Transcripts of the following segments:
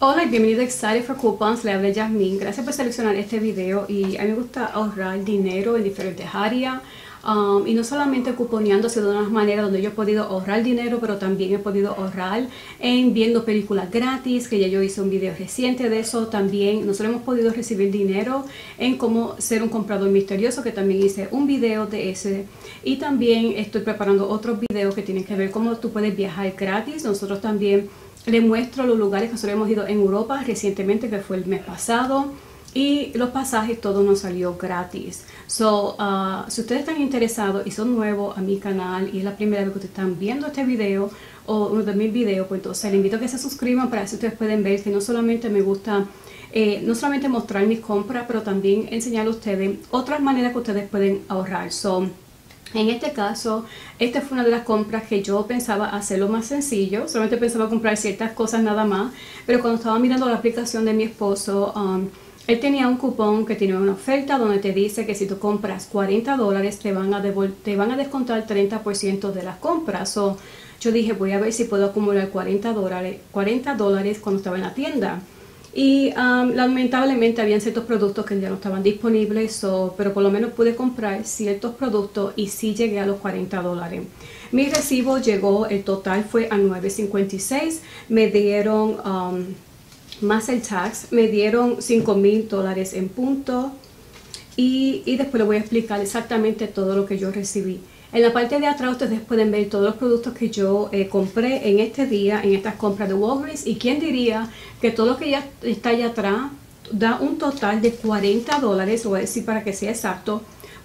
Hola y bienvenido a Excited for Coupons, le habla Yasmin. Gracias por seleccionar este video y a mí me gusta ahorrar dinero en diferentes áreas y no solamente cuponeando, sino de una manera donde yo he podido ahorrar dinero, pero también he podido ahorrar en viendo películas gratis, que ya yo hice un video reciente de eso. También nosotros hemos podido recibir dinero en cómo ser un comprador misterioso, que también hice un video de ese, y también estoy preparando otros videos que tienen que ver cómo tú puedes viajar gratis. Nosotros también les muestro los lugares que nosotros hemos ido en Europa recientemente, que fue el mes pasado, y los pasajes todo nos salió gratis. Si ustedes están interesados y son nuevos a mi canal y es la primera vez que ustedes están viendo este video o uno de mis videos, pues entonces les invito a que se suscriban para que ustedes puedan ver que no solamente me gusta no solamente mostrar mis compras, pero también enseñar a ustedes otras maneras que ustedes pueden ahorrar. En este caso, esta fue una de las compras que yo pensaba hacerlo más sencillo. Solamente pensaba comprar ciertas cosas nada más. Pero cuando estaba mirando la aplicación de mi esposo, él tenía un cupón que tenía una oferta donde te dice que si tú compras $40 te van a descontar 30% de las compras. Yo dije, voy a ver si puedo acumular $40 cuando estaba en la tienda. Y lamentablemente habían ciertos productos que ya no estaban disponibles, pero por lo menos pude comprar ciertos productos y sí llegué a los $40. Mi recibo llegó, el total fue a $9.56. Me dieron, más el tax, me dieron $5,000 en punto. Y después les voy a explicar exactamente todo lo que yo recibí. En la parte de atrás ustedes pueden ver todos los productos que yo compré en este día, en estas compras de Walgreens. Y quién diría que todo lo que ya está allá atrás da un total de $40, lo voy a decir para que sea exacto.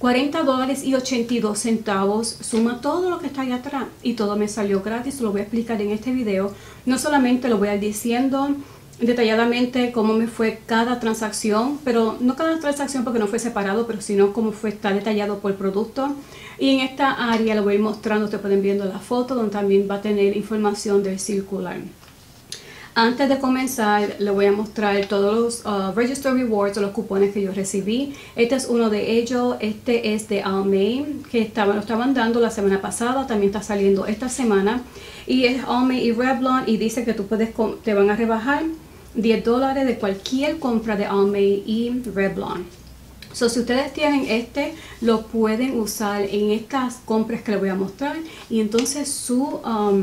$40.82 suma todo lo que está allá atrás y todo me salió gratis. Lo voy a explicar en este video. No solamente lo voy a ir diciendo detalladamente cómo me fue cada transacción, pero no cada transacción porque no fue separado, pero sino cómo fue, está detallado por producto. Y en esta área lo voy a ir mostrando, ustedes pueden viendo la foto donde también va a tener información del circular. Antes de comenzar, le voy a mostrar todos los Register Rewards o los cupones que yo recibí. Este es uno de ellos. Este es de Almay, que lo estaban dando la semana pasada. También está saliendo esta semana. Y es Almay y Revlon. Y dice que te van a rebajar $10 de cualquier compra de Almay y Revlon. Si ustedes tienen lo pueden usar en estas compras que les voy a mostrar. Y entonces su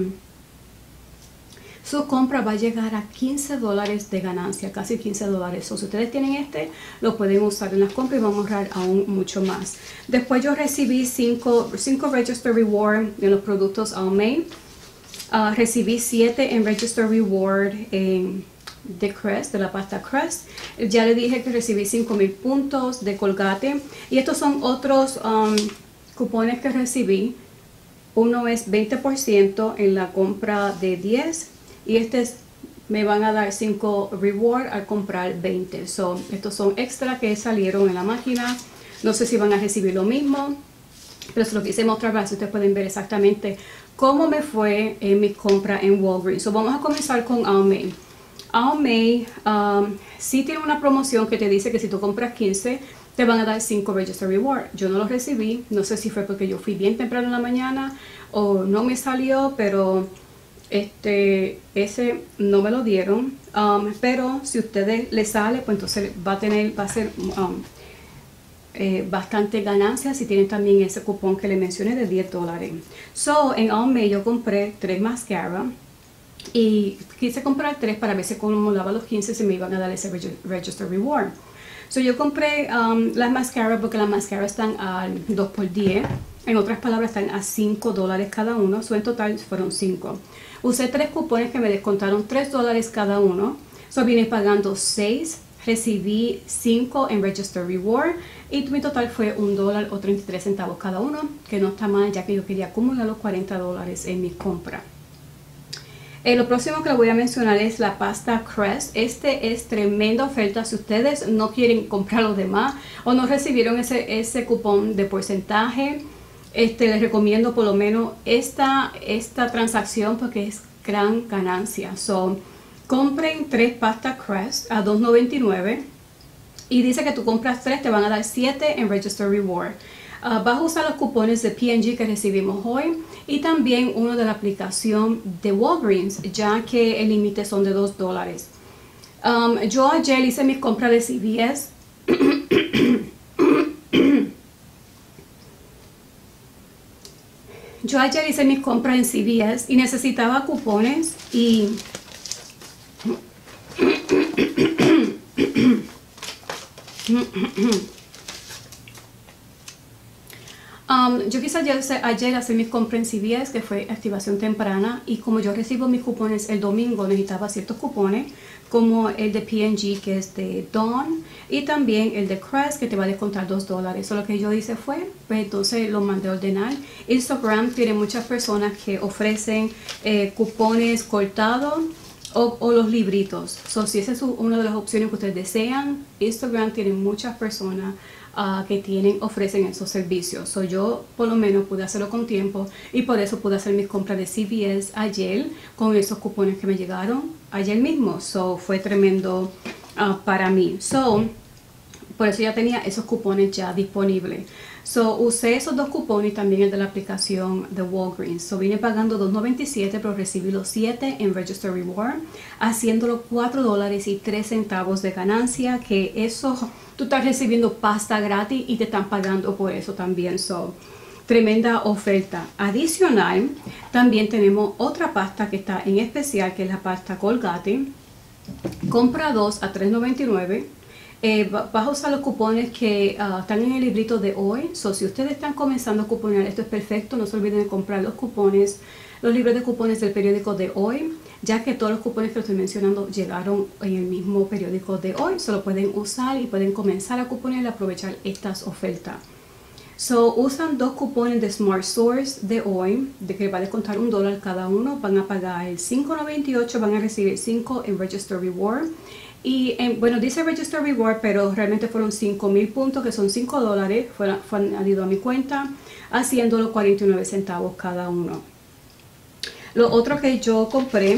compra va a llegar a $15 de ganancia, casi $15. Si ustedes tienen lo pueden usar en las compras y van a ahorrar aún mucho más. Después yo recibí 5 Register Reward en los productos Almay. Recibí 7 en Register Reward de Crest, de la pasta Crest. Ya le dije que recibí 5,000 puntos de Colgate. Y estos son otros cupones que recibí. Uno es 20% en la compra de 10. Y me van a dar 5 reward al comprar 20. Estos son extra que salieron en la máquina. No sé si van a recibir lo mismo, pero se lo quise mostrar para que ustedes pueden ver exactamente cómo me fue en mi compra en Walgreens. Vamos a comenzar con Almay. Almay sí tiene una promoción que te dice que si tú compras 15 te van a dar 5 Register Reward. Yo no los recibí, no sé si fue porque yo fui bien temprano en la mañana o no me salió, pero ese no me lo dieron. Pero si a ustedes les sale, pues entonces va a ser bastante ganancia si tienen también ese cupón que le mencioné de $10. En Almay yo compré 3 mascaras y quise comprar 3 para ver si acumulaba los 15 se me iban a dar ese Register Reward. Yo compré las mascaras porque las mascaras están al 2x10. En otras palabras, están a $5 cada uno. En total fueron 5. Usé 3 cupones que me descontaron $3 cada uno. Vine pagando 6. Recibí 5 en Register Reward. Y mi total fue $1 o 33 centavos cada uno. Que no está mal, ya que yo quería acumular los $40 en mi compra. Lo próximo que les voy a mencionar es la pasta Crest. Es tremenda oferta. Si ustedes no quieren comprar los demás o no recibieron ese cupón de porcentaje, les recomiendo por lo menos esta transacción porque es gran ganancia. Compren 3 pastas Crest a $2.99 y dice que tú compras 3 te van a dar 7 en Register Reward. Vas a usar los cupones de P&G que recibimos hoy y también uno de la aplicación de Walgreens, ya que el límite son de $2. Yo ayer hice mis compras de CVS. Yo ayer hice mis compras en CVS y necesitaba cupones y yo quise ayer hacer mis compras en CVS, que fue activación temprana, y como yo recibo mis cupones el domingo, necesitaba ciertos cupones, como el de P&G, que es de Dawn, y también el de Crest, que te va a descontar $2. So, lo que yo hice fue, pues entonces lo mandé a ordenar. Instagram tiene muchas personas que ofrecen cupones cortados o los libritos. So, si esa es una de las opciones que ustedes desean, Instagram tiene muchas personas que ofrecen esos servicios. So, yo por lo menos pude hacerlo con tiempo y por eso pude hacer mis compras de CVS ayer con esos cupones que me llegaron ayer mismo. So, fue tremendo para mí. So, por eso ya tenía esos cupones ya disponibles. So, usé esos dos cupones y también el de la aplicación de Walgreens. So, vine pagando $2.97, pero recibí los 7 en Register Reward, haciéndolo $4.03 de ganancia, que eso, tú estás recibiendo pasta gratis y te están pagando por eso también. So, tremenda oferta. Adicional, también tenemos otra pasta que está en especial, que es la pasta Colgate. Compra 2 a $3.99. Vas a usar los cupones que están en el librito de hoy. So, si ustedes están comenzando a cuponear, esto es perfecto. No se olviden de comprar los cupones, los libros de cupones del periódico de hoy, ya que todos los cupones que estoy mencionando llegaron en el mismo periódico de hoy. Solo pueden usar y pueden comenzar a cuponear y aprovechar estas ofertas. So, usan dos cupones de Smart Source de hoy, de que va a descontar $1 cada uno. Van a pagar el $5.98, van a recibir 5 en Register Reward. Y bueno, dice Register Reward, pero realmente fueron 5,000 puntos, que son $5, fue añadido a mi cuenta, haciéndolo 49 centavos cada uno. Lo otro que yo compré,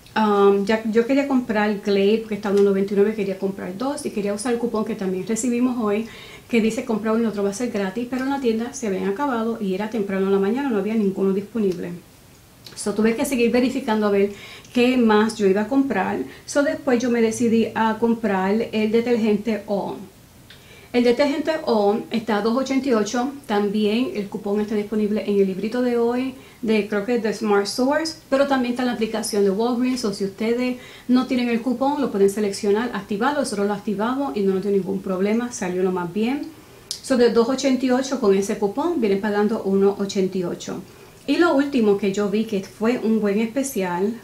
yo quería comprar Glade, que está en $1.99, quería comprar 2 y quería usar el cupón que también recibimos hoy, que dice comprar uno y otro va a ser gratis, pero en la tienda se habían acabado y era temprano en la mañana, no había ninguno disponible. So, tuve que seguir verificando a ver qué más yo iba a comprar. So, después yo me decidí a comprar el detergente On. El detergente On está a $2.88. También el cupón está disponible en el librito de hoy, creo que es de Smart Source, pero también está en la aplicación de Walgreens. O si ustedes no tienen el cupón, lo pueden seleccionar, activarlo. Nosotros lo activamos y no nos dio ningún problema, salió lo más bien. So, de $2.88 con ese cupón vienen pagando $1.88. Y lo último que yo vi que fue un buen especial,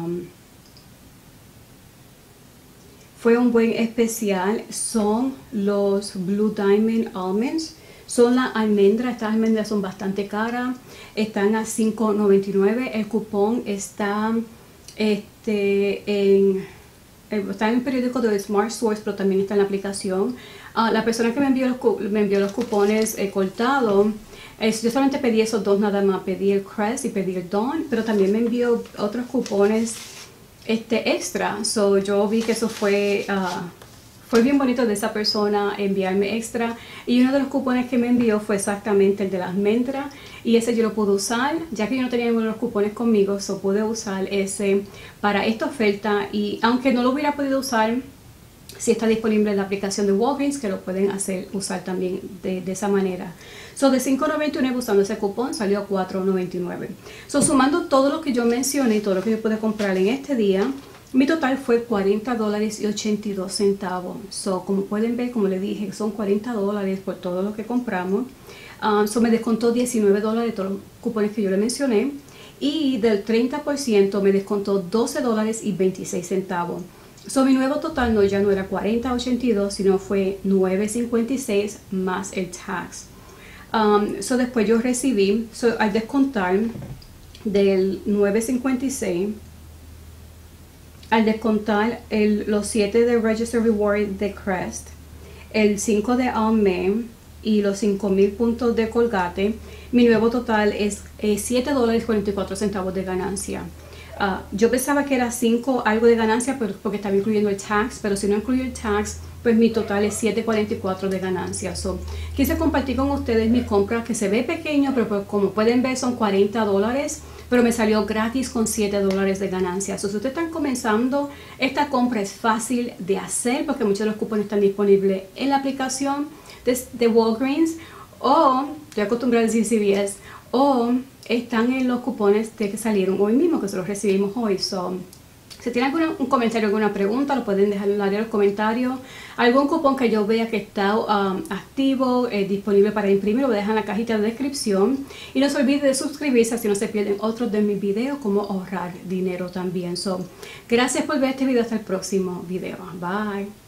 son los Blue Diamond Almonds. Son las almendras, estas almendras son bastante caras, están a $5.99. El cupón está en el periódico de Smart Source, pero también está en la aplicación. La persona que me envió los cupones cortados, yo solamente pedí esos dos nada más, pedí el Crest y pedí el Dawn, pero también me envió otros cupones extra. So, yo vi que eso fue bien bonito de esa persona enviarme extra, y uno de los cupones que me envió fue exactamente el de las almendras, y ese yo lo pude usar, ya que yo no tenía ninguno de los cupones conmigo, so pude usar ese para esta oferta. Y aunque no lo hubiera podido usar, si está disponible en la aplicación de Walgreens, que lo pueden usar también de esa manera. So, de $5.99 usando ese cupón salió a $4.99. So, sumando todo lo que yo mencioné y todo lo que yo pude comprar en este día, mi total fue $40.82. So, como pueden ver, como les dije, son $40 por todo lo que compramos. So, me descontó $19 de todos los cupones que yo le mencioné, y del 30% me descontó $12.26. So, mi nuevo total ya no era $40.82, sino fue $9.56 más el tax. So, después yo recibí, al descontar del $9.56, al descontar los 7 de Register Reward de Crest, el 5 de Almay y los 5,000 puntos de Colgate, mi nuevo total es $7.44 de ganancia. Yo pensaba que era 5 algo de ganancia, pero porque estaba incluyendo el tax, pero si no incluyo el tax, pues mi total es $7.44 de ganancia. So, quise compartir con ustedes mis compras, que se ve pequeño, pero como pueden ver son $40. pero me salió gratis con $7 de ganancias. Si ustedes están comenzando, esta compra es fácil de hacer porque muchos de los cupones están disponibles en la aplicación de Walgreens, o estoy acostumbrada a decir CVS, o están en los cupones de que salieron hoy mismo, que se los recibimos hoy. Si tienen un comentario, alguna pregunta, lo pueden dejar en el área de los comentarios. Algún cupón que yo vea que está activo, disponible para imprimir, lo voy a dejar en la cajita de descripción. Y no se olviden de suscribirse, así no se pierden otros de mis videos, como ahorrar dinero también. Gracias por ver este video, hasta el próximo video. Bye.